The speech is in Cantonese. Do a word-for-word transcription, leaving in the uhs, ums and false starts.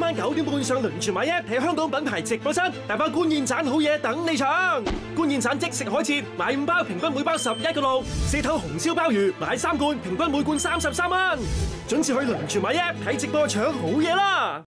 晚九點半上輪住買 app 睇香港品牌直播室，大包官燕盞好嘢等你搶。官燕盞即食海切，買五包平均每包十一個六。四頭紅燒鮑魚買三罐，平均每罐三十三蚊。準時去輪住買 app 睇直播搶好嘢啦！